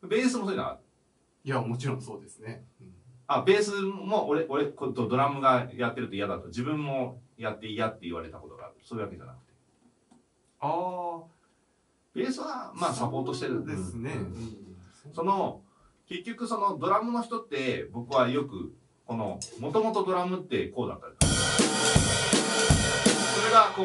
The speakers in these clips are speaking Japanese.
ベースもそういうのはある？ いや、もちろんそうですね。 あ、ベースも俺とドラムがやってると嫌だと自分もやって嫌って言われたことがある。そういうわけじゃなくて。 ああ、 ベースはまあサポートしてるんですね。 その結局そのドラムの人って僕はよくこのもともとドラムってこうだったりとか、それが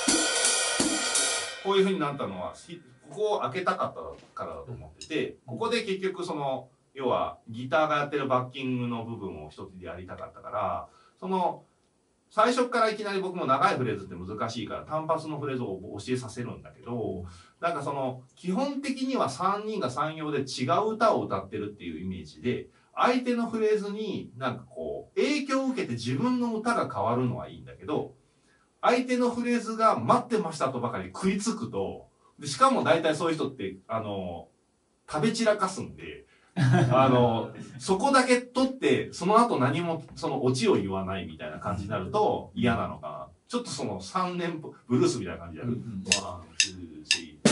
こういう風になったのはここを開けたかったからだと思ってて、ここで結局その要はギターがやってるバッキングの部分を一つでやりたかったから、その最初からいきなり僕も長いフレーズって難しいから単発のフレーズを教えさせるんだけど、なんかその基本的には3人が3様で違う歌を歌ってるっていうイメージで、相手のフレーズになんかこう影響を受けて自分の歌が変わるのはいいんだけど、相手のフレーズが待ってましたとばかり食いつくと、でしかも大体そういう人って食べ散らかすんでそこだけ取ってその後何もそのオチを言わないみたいな感じになると嫌なのかな。ちょっとその3年ブルースみたいな感じでやる。ワン、ツー、スリ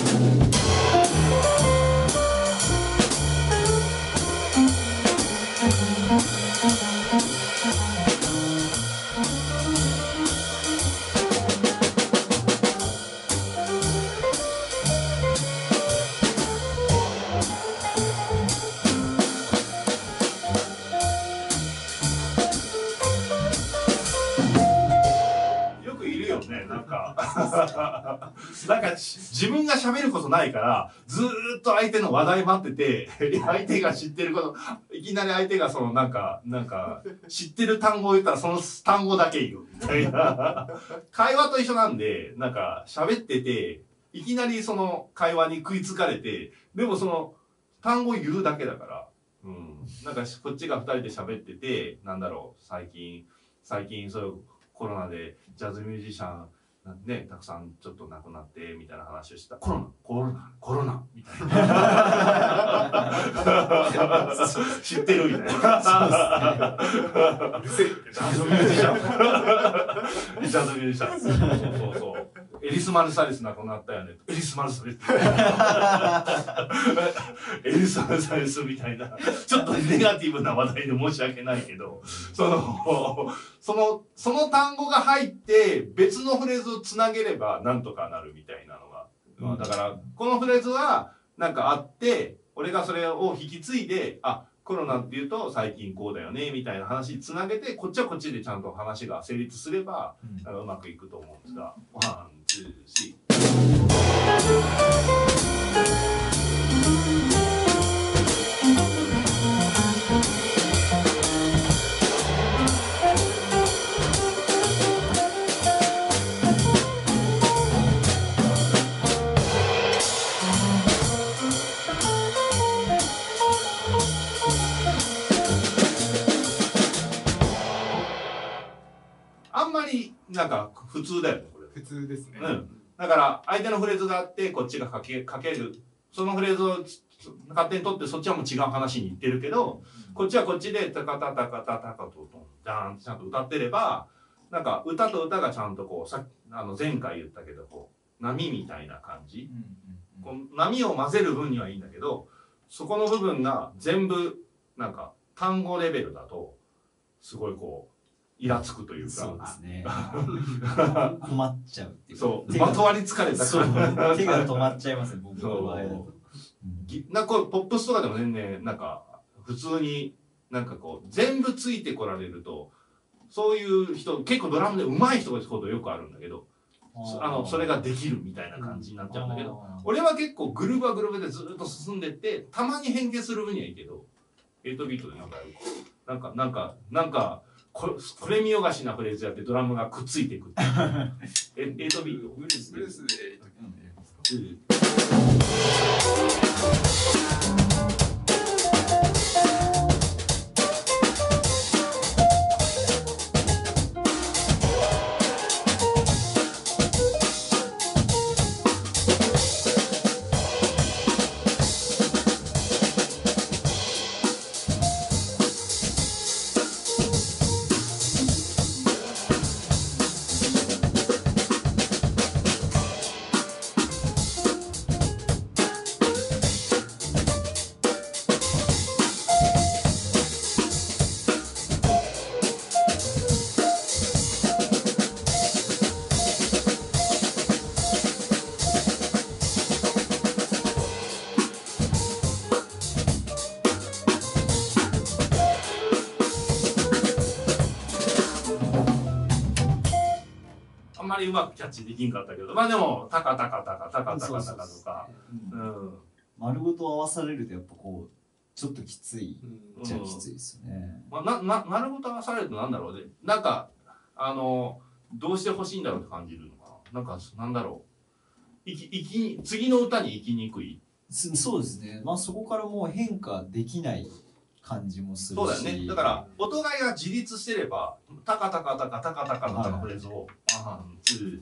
なんか自分が喋ることないからずーっと相手の話題待ってて、相手が知ってること、いきなり相手がそのなんか知ってる単語を言ったらその単語だけ言うみたいな会話と一緒なんで、なんか喋ってていきなりその会話に食いつかれて、でもその単語言うだけだから、なんかこっちが2人で喋ってて、なんだろう、最近そういうコロナでジャズミュージシャンね、たくさんちょっと亡くなってみたいな話をした。コロナみたいな知ってるみたいなうるせえってジャズミュージシャンジャズミュージシャンそうエリス・マルサリス亡くなったよね。エリス・マルサリスエリス・マルサリスみたいなちょっとネガティブな話題で申し訳ないけど、その単語が入って別のフレーズをつなげればなんとかなるみたいなのが、だからこのフレーズはなんかあって、俺がそれを引き継いで、あ、コロナっていうと最近こうだよねみたいな話につなげて、こっちはこっちでちゃんと話が成立すればうまくいくと思うんですが、ワン、ツー、スリー。あんまりなんか普通だよね、これ。 普通ですね。 だから相手のフレーズがあってこっちがかける、そのフレーズを勝手に取ってそっちはもう違う話に行ってるけど、こっちはこっちでタカタタカタタカトトンダーンってちゃんと歌ってれば、なんか歌と歌がちゃんとこう前回言ったけどこう波みたいな感じ、この波を混ぜる分にはいいんだけど、そこの部分が全部なんか単語レベルだとすごいこうイラつくというか、 そうですね困っちゃうっていう、 そうまとわりつかれたから手が止まっちゃいますね、僕の場合だと。 なんかこうポップスとかでも全然なんか普通になんかこう全部ついてこられると、そういう人結構ドラムで上手い人がことよくあるんだけど、それができるみたいな感じになっちゃうんだけど、俺は結構グルーブはグルーブでずっと進んでってたまに変形する分にはいいけど、8ビートでなんかやるなんかこれ見よがしなフレーズやってドラムがくっついていくっていう8ビートブルースでまりうまくキャッチできんかったけど、まあでも、タカタカタカタカタカタカとか、 丸ごと合わされるとやっぱこうちょっときついじゃきついですよね。 まあ、丸ごと合わされるとなんだろうね。なんか、どうしてほしいんだろうって感じるのかな。なんか、なんだろう。次の歌に行きにくい。 そうですね。まあそこからもう変化できない感じもするし。 そうだよね。だから、お互いが自立してれば、タカタカタカタカタカのタカフレーズを、ワン、ツー。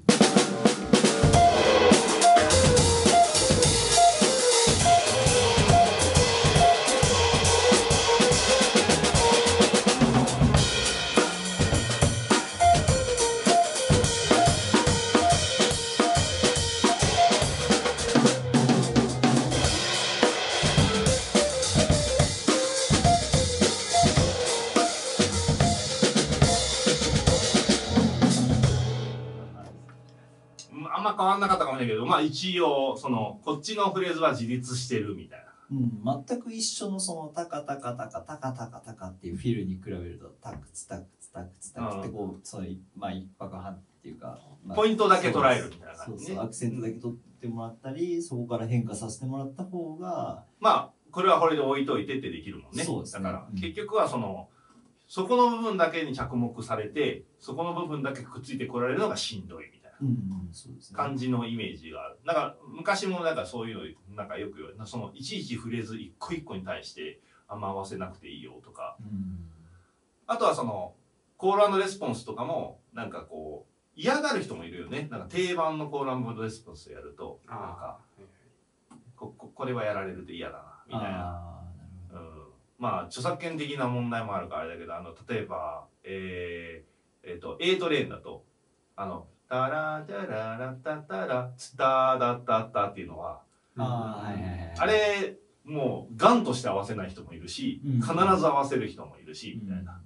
あんま変わんなかったかもしれないけど、まあ一応、こっちのフレーズは自立してるみたいな。 全く一緒のそのタカタカタカタカタカタカっていうフィルに比べるとタクツタクツタクツタクってこう、まあ一拍半っていうか、 ポイントだけ捉えるみたいな感じね。 そうアクセントだけ取ってもらったり、そこから変化させてもらった方が、 まあ、これはこれで置いといてってできるもんね。 そうですね。 だから、結局はそこの部分だけに着目されて、そこの部分だけくっついてこられるのがしんどいみたいな感じのイメージがある。だから昔もなんかそういうのなんかよく言われる。いちいちフレーズ一個一個に対してあんま合わせなくていいよとか。あとはコール&レスポンスとかもなんかこう嫌がる人もいるよね。なんか定番のコール&レスポンスをやるとなんかこれはやられると嫌だなみたいな。まあ著作権的な問題もあるからあれだけど、例えばA トレーンだとタラタララタタラツタダタタっていうのはあれもうガンとして合わせない人もいるし、必ず合わせる人もいるしみたいな。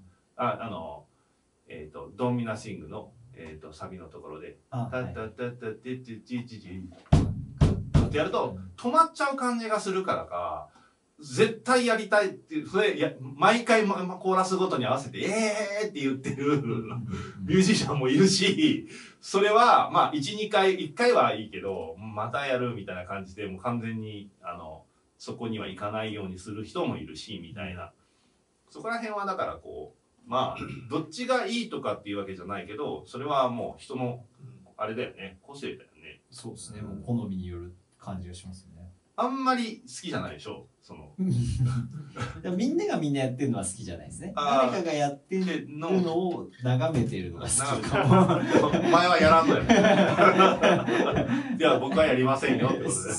ドンミナシングのサビのところでタタタタテテチチチってやると止まっちゃう感じがするからか。絶対やりたいっていう、毎回コーラスごとに合わせて、って言ってるミュージシャンもいるし、それは、まあ、1回はいいけど、またやるみたいな感じで、もう完全に、そこには行かないようにする人もいるし、みたいな。そこら辺はだからこう、まあ、どっちがいいとかっていうわけじゃないけど、それはもう人の、あれだよね、個性だよね。 そうですね、もう好みによる感じがしますね。 あんまり好きじゃないでしょみんながみんなやってるのは好きじゃないですね。誰かがやってるのを眺めてるのが好きかも。 お前はやらんのや。いや、僕はやりませんよってことです。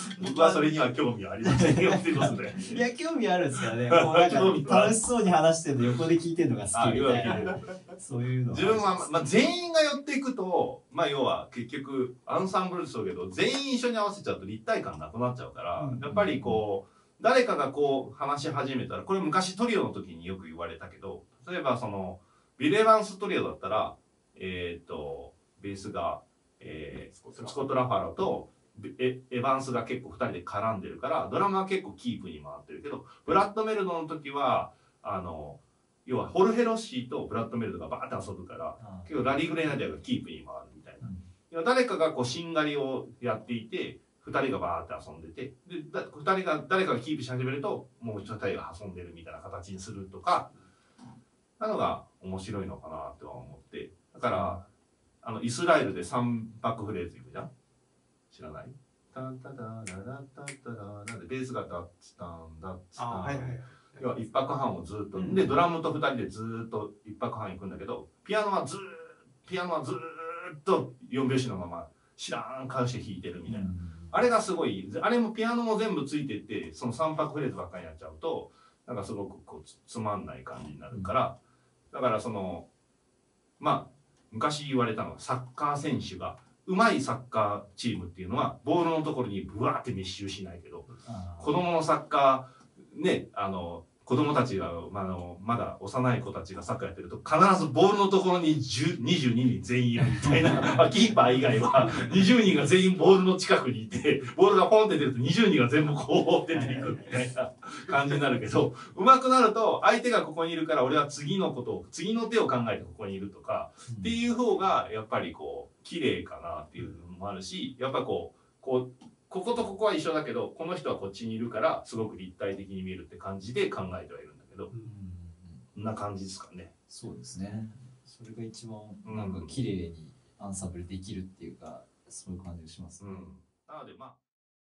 僕はそれには興味はありませんよってことで。 いや、興味あるんですからね。もうなんか楽しそうに話してるの横で聞いてるのが好きみたいな。そういうの。 自分は、まあ、全員が寄っていくと、まあ、要は結局、アンサンブルそうけど、全員一緒に合わせちゃうと立体感なくなっちゃうから、やっぱりこう、誰かがこう話し始めたら、これ昔トリオの時によく言われたけど、例えばビル・エヴァンストリオだったら、ベースが、スコット・ラファロとエヴァンスが結構2人で絡んでるから、ドラムは結構キープに回ってるけど、ブラッド・メルドの時は、要はホルヘロッシーとブラッド・メルドがバーって遊ぶから、結構ラリー・グレナディアがキープに回るみたいな。誰かがこうしんがりをやっていて、2人がバーって遊んでて、で誰かがキープし始めるともう2人が遊んでるみたいな形にするとかなのが面白いのかなとは思って、だからイスラエルで3拍フレーズいくじゃん、知らない？タンタタララタタラなんでベースがダッツタンダッツタン、要は1拍半をずっと、でドラムと2人でずっと1拍半いくんだけど、ピアノはずっと4拍子のまま知らん顔して弾いてるみたいな。あれがすごい、あれもピアノも全部ついてって、その3拍フレーズばっかりになっちゃうと、なんかすごくこうつまんない感じになるから、だからまあ、昔言われたのは、サッカー選手が、上手いサッカーチームっていうのは、ボールのところにブワーって密集しないけど、子供のサッカー、ね、子供たちが、まだ幼い子たちがサッカーやってると、必ずボールのところに22人全員いるみたいな、キーパー以外は20人が全員ボールの近くにいて、ボールがポンって出ると20人が全部こう出ていくみたいな感じになるけど、上手くなると相手がここにいるから俺は次の手を考えてここにいるとか、っていう方がやっぱりこう、 綺麗かなっていうのもあるし、やっぱこことここは一緒だけどこの人はこっちにいるからすごく立体的に見えるって感じで考えてはいるんだけど、こんな感じですかね。 そうですね。それが一番なんか綺麗にアンサンブルできるっていうか、そういう感じがしますね。 なのでまあ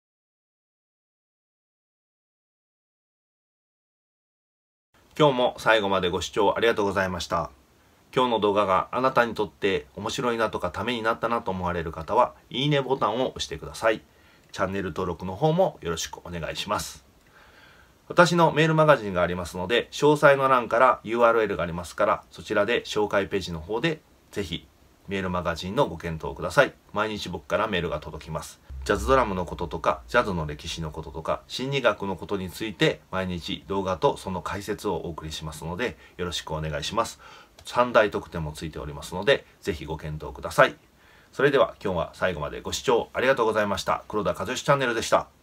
今日も最後までご視聴ありがとうございました。今日の動画があなたにとって面白いなとかためになったなと思われる方は、いいねボタンを押してください。チャンネル登録の方もよろしくお願いします。私のメールマガジンがありますので、詳細の欄から URL がありますから、そちらで紹介ページの方でぜひメールマガジンのご検討ください。毎日僕からメールが届きます。ジャズドラムのこととか、ジャズの歴史のこととか、心理学のことについて毎日動画とその解説をお送りしますので、よろしくお願いします。3大特典もついておりますので、ぜひご検討ください。それでは今日は最後までご視聴ありがとうございました。黒田和義チャンネルでした。